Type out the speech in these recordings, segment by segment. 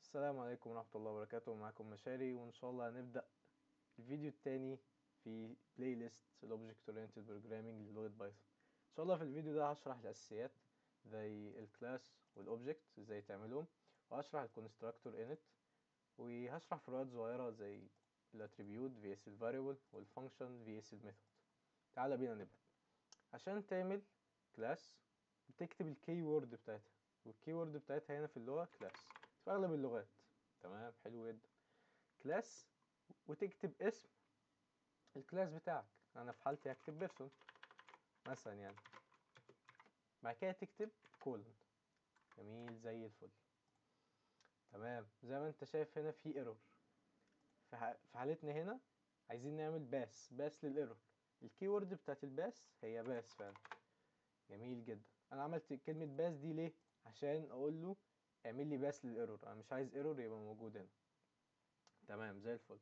السلام عليكم ورحمة الله وبركاته. معكم مشاري، وإن شاء الله هنبدأ الفيديو التاني في بلاي ليست الأوبجكت أورينتد بروجرامينج للغة بايثون. إن شاء الله في الفيديو ده هشرح الأساسيات زي الكلاس والأوبجكت ازاي تعملهم، وهشرح الكونستراكتور انت، وهشرح فروقات صغيرة زي الاتريبيوت vs الفاريبل والفانكشن vs الميثود. تعالى بينا نبدأ. عشان تعمل كلاس بتكتب الكي وورد بتاعتها، والكي وورد بتاعتها هنا في اللغة كلاس في أغلب اللغات. تمام، حلو جدا. كلاس وتكتب اسم الكلاس بتاعك. انا في حالتي هكتب بيرسون مثلا يعني. بعد كده تكتب كولن. جميل زي الفل. تمام، زي ما انت شايف هنا في ايرور. في حالتنا هنا عايزين نعمل باس للايرور. الكيورد بتاعت الباس هي باس فعلا. جميل جدا. انا عملت كلمة باس دي ليه؟ عشان اقول له اعمل لي باس للايرور. انا مش عايز ايرور يبقى موجود هنا. تمام زي الفل.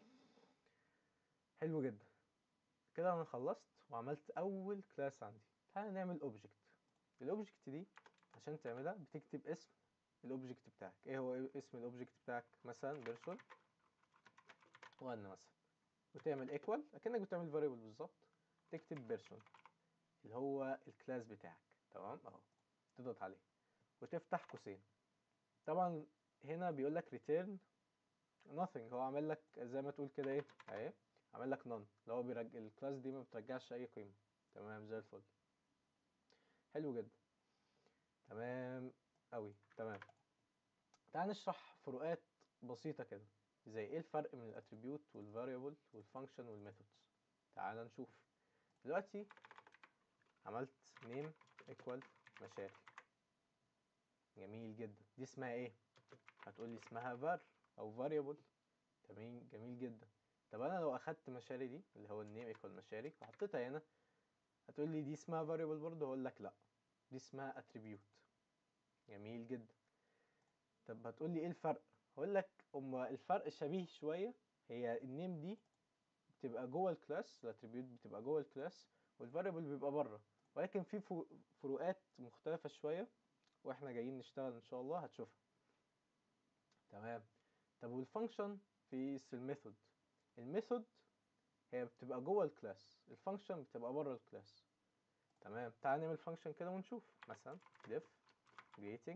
حلو جدا. كده انا خلصت وعملت اول كلاس عندي. تعالى نعمل اوبجكت. الاوبجكت دي عشان تعملها بتكتب اسم الاوبجكت بتاعك. ايه هو اسم الاوبجكت بتاعك؟ مثلا بيرسون 1 مثلا، وتعمل ايكوال اكنك بتعمل فاريبل بالظبط. تكتب بيرسون اللي هو الكلاس بتاعك. تمام اهو، تضغط عليه وتفتح قوسين. طبعا هنا بيقول لك return nothing. هو عامل لك زي ما تقول كده ايه اهي، عامل لك none اللي هو الكلاس دي ما بترجعش اي قيمه. تمام زي الفل. حلو جدا. تمام قوي. تمام، تعال نشرح فروقات بسيطة كده، زي ايه الفرق من الاتريبيوت والفاريبل والفانكشن والميثودز. تعال نشوف. دلوقتي عملت name equal مشاري. جميل جدا. دي اسمها ايه؟ هتقولي اسمها var او variable. تمام جميل جدا. طب انا لو اخدت مشاري دي اللي هو النيم equal مشاري وحطيتها هنا، هتقولي دي اسمها variable برضه. هقول لك لا، دي اسمها attribute. جميل جدا. طب هتقولي ايه الفرق؟ هقول لك اما الفرق شبيه شويه. هي النيم دي بتبقى جوه الكلاس، الاتريبيوت بتبقى جوه الكلاس، والفاريبل بيبقى بره. ولكن في فروقات مختلفه شويه، واحنا جايين نشتغل ان شاء الله هتشوفها. تمام. طب والفانكشن في الميثود. الميثود هي بتبقى جوه الكلاس، الفانكشن بتبقى بره الكلاس. تمام، تعال نعمل فانكشن كده ونشوف. مثلا def greeting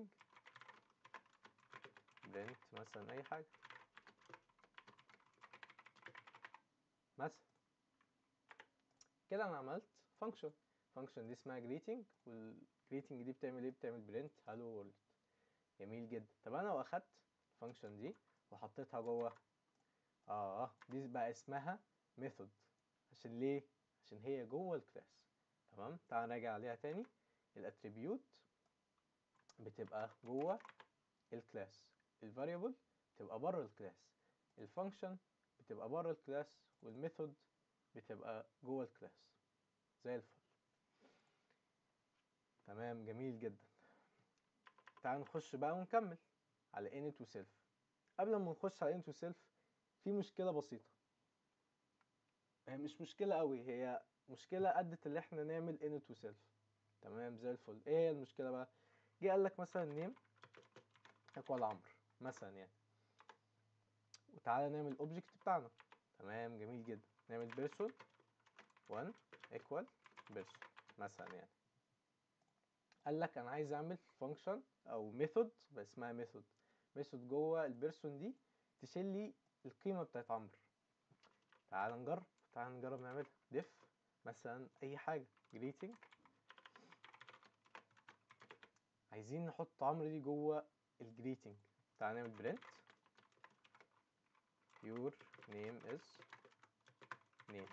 print مثلا اي حاجه مثلا. كده انا عملت فانكشن. فانكشن دي اسمها greeting، والgreeting دي بتعمل ايه؟ بتعمل print hello world. جميل جدا. طب انا لو اخدت الفانكشن دي وحطيتها جوه، دي بقى اسمها method. عشان ليه؟ عشان هي جوه الكلاس. تمام، تعال نراجع عليها تاني. الاتريبيوت بتبقى جوه الكلاس، الفاريبل بتبقى بره الكلاس، الفانكشن بتبقى بره الكلاس، والميثود بتبقى جوه الكلاس. زي الفل. تمام جميل جدا. تعال نخش بقى ونكمل على init وself. قبل ما نخش على init وself، في مشكلة بسيطة. هي مش مشكلة قوي، هي مشكلة أدت اللي احنا نعمل init وself. تمام زي الفل. ايه هي المشكلة بقى؟ جه قال لك مثلا نيم ايكوال عمرو مثلا يعني، وتعالى نعمل الاوبجكت بتاعنا. تمام جميل جدا. نعمل بيرسون 1 ايكوال بيرسون مثلا يعني. قال لك انا عايز اعمل فانكشن او ميثود اسمها ميثود جوه البيرسون دي تشيل لي القيمه بتاعت عمرو. تعال نجرب نعملها. def مثلا اي حاجه greeting. عايزين نحط عمرو دي جوه الجريتنج. تعال نعمل print your name is name.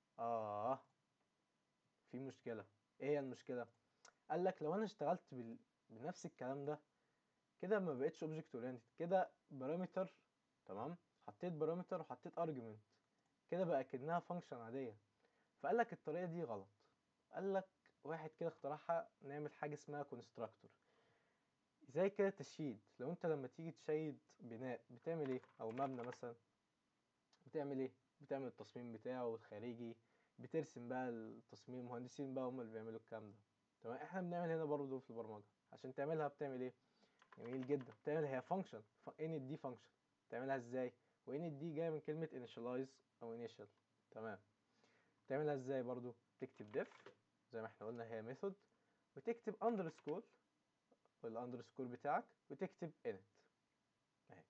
في مشكله. ايه هي المشكله؟ قال لك لو انا اشتغلت بنفس الكلام ده كده ما بقتش اوبجكت اورينتد، كده بارامتر. تمام، حطيت بارامتر وحطيت ارجيومنت، كده بقى كأنها فانكشن عاديه. فقال لك الطريقه دي غلط. قال لك واحد كده اخترعها، نعمل حاجه اسمها كونستراكتور. زي كده تشييد. لو انت لما تيجي تشيد بناء بتعمل ايه؟ او مبنى مثلا بتعمل ايه؟ بتعمل التصميم بتاعه الخارجي، بترسم بقى التصميم. المهندسين بقى هم اللي بيعملوا الكلام ده. تمام، احنا بنعمل هنا برضه في البرمجه. عشان تعملها بتعمل ايه؟ جميل جدا. تعمل هي فانكشن init دي فانكشن، تعملها ازاي؟ وinit دي جايه من كلمه initialize او initial. تمام. تعملها ازاي برضو؟ تكتب def زي ما احنا قلنا هي ميثود، وتكتب underscore والاندرسكور بتاعك، وتكتب init اهي.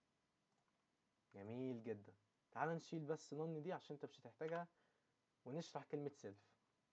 جميل جدا. تعال نشيل بس none دي عشان انت مش هتحتاجها، ونشرح كلمه self.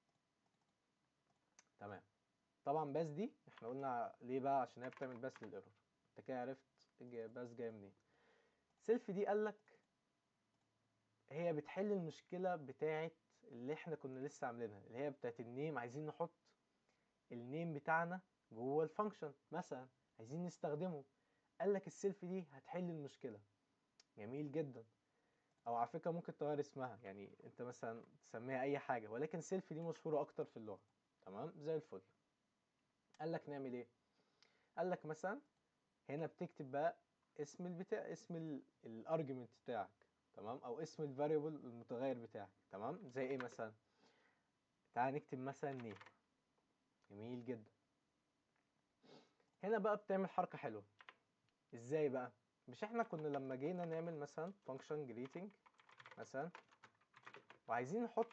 تمام. طبعا باس دي احنا قلنا ليه بقى؟ عشان هي بتعمل باس للايرور. انت كده عرفت باس جايه منين. سيلف دي قالك هي بتحل المشكله بتاعت اللي احنا كنا لسه عاملينها، اللي هي بتاعت النيم. عايزين نحط النيم بتاعنا جوه الفانكشن مثلا، عايزين نستخدمه. قالك السيلف دي هتحل المشكله. جميل جدا. او على فكره ممكن تغير اسمها، يعني انت مثلا تسميها اي حاجه، ولكن سيلف دي مشهوره اكتر في اللغه. تمام زي الفل. قالك نعمل ايه؟ قالك مثلا هنا بتكتب بقى اسم البتاع، اسم الارجيومنت بتاعك، تمام، او اسم الفاريبل المتغير بتاعك. تمام. زي ايه مثلا؟ تعال نكتب مثلا نيم. جميل جدا. هنا بقى بتعمل حركه حلوه. ازاي بقى؟ مش احنا كنا لما جينا نعمل مثلا فانكشن جريتنج مثلا، وعايزين نحط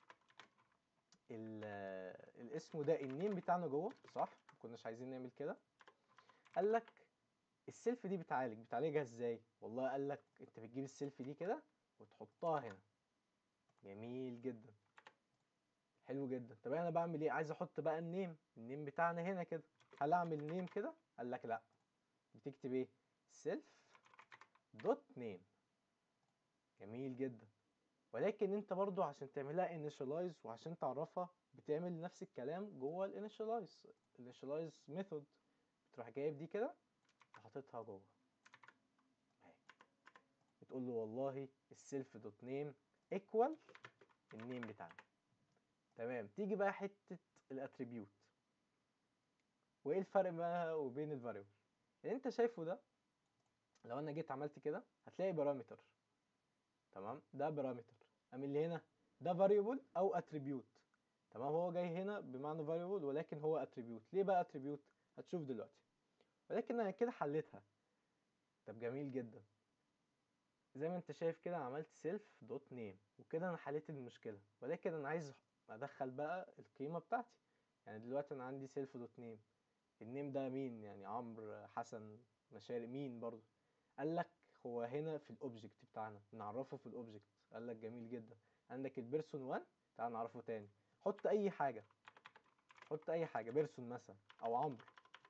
الاسم ده النيم بتاعنا جوه، صح؟ ما كناش عايزين نعمل كده. قال لك السيلف دي بتعالجها ازاي؟ والله قال لك انت بتجيب السيلف دي كده وتحطها هنا. جميل جدا. حلو جدا. طب انا بعمل ايه؟ عايز احط بقى النيم بتاعنا هنا كده. هل اعمل نيم كده؟ قال لك لا. بتكتب ايه؟ سيلف دوت نيم. جميل جدا. ولكن انت برضو عشان تعملها initialize وعشان تعرفها بتعمل نفس الكلام جوه الinitialize ميثود. بتروح جايب دي كده وحاططها جوه اهي. بتقول له والله السيلف دوت نيم ايكوال النيم بتاعنا. تمام. تيجي بقى حته الاتريبيوت. وايه الفرق بقى وبين الفاريبل اللي انت شايفه ده؟ لو انا جيت عملت كده هتلاقي بارامتر. تمام. ده بارامتر. اما اللي هنا ده فاريبل او اتريبيوت. تمام. هو جاي هنا بمعنى فاريبل ولكن هو اتريبيوت. ليه بقى اتريبيوت؟ هتشوف دلوقتي. ولكن انا كده حليتها. طب جميل جدا. زي ما انت شايف كده عملت سيلف دوت نيم، وكده انا حليت المشكله. ولكن انا عايز ادخل بقى القيمه بتاعتي. يعني دلوقتي انا عندي سيلف دوت نيم. النيم ده مين؟ يعني عمرو، حسن، مشاري، مين برضو؟ قال لك هو هنا في الاوبجكت بتاعنا، نعرفه في الاوبجكت. قال لك جميل جدا. عندك البيرسون 1، تعال نعرفه تاني. حط اي حاجه، حط اي حاجه، بيرسون مثلا او عمرو،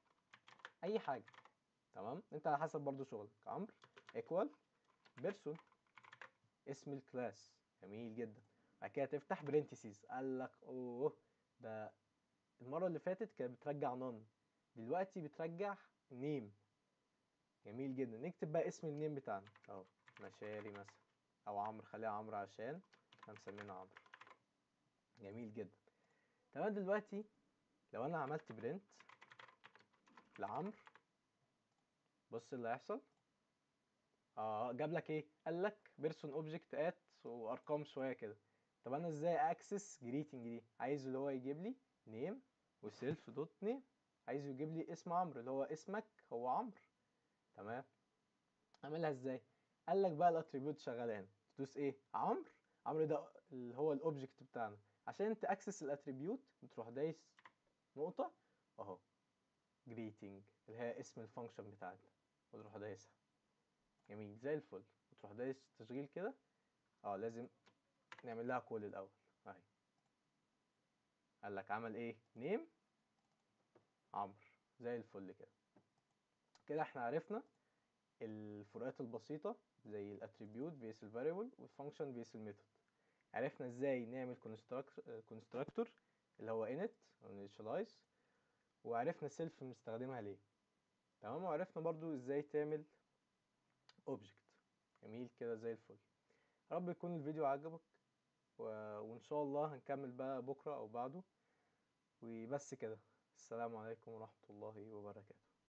اي حاجه. تمام. انت على حسب برضو شغلك. عمرو ايكوال بيرسون، اسم الكلاس. جميل جدا. بعد كده تفتح برينتيسيز. قال لك اوه، ده المره اللي فاتت كانت بترجع نون، دلوقتي بترجع نيم. جميل جدا. نكتب بقى اسم النيم بتاعنا اهو، مشاري مثلا، او عمرو. خليها عمرو عشان احنا مسمينها عمرو. جميل جدا. تمام. دلوقتي لو انا عملت برنت لعمرو، بص اللي هيحصل. جاب لك ايه؟ قال لك بيرسون اوبجكت ات وارقام شويه كده. طب انا ازاي اكسس جريتنج دي؟ عايز اللي هو يجيب لي نيم وسيلف دوت نيم. عايزه يجيب لي اسم عمرو اللي هو اسمك هو عمرو. تمام. اعملها ازاي؟ قال لك بقى الاتريبيوت شغاله هنا. تدوس ايه؟ عمرو. عمرو ده اللي هو الاوبجكت بتاعنا. عشان تاكسس الاتريبيوت بتروح دايس نقطه اهو، جريتنج اللي هي اسم الفانكشن بتاعتنا، وتروح دايسها. جميل زي الفل. وتروح دايس تشغيل كده. لازم نعمل لها كول الاول اهي. قال لك عمل ايه؟ نيم عمرو. زي الفل كده. كده احنا عرفنا الفروقات البسيطه زي الاتريبيوت بيس الفاريبل والفانكشن بيس الميثود. عرفنا ازاي نعمل كونستراكتور اللي هو init او initialize، وعرفنا سيلف بنستخدمها ليه. تمام. وعرفنا برضو ازاي تعمل object. جميل كده زي الفل. يا رب يكون الفيديو عجبك وان شاء الله هنكمل بقى بكره او بعده. وبس كده. السلام عليكم ورحمة الله وبركاته.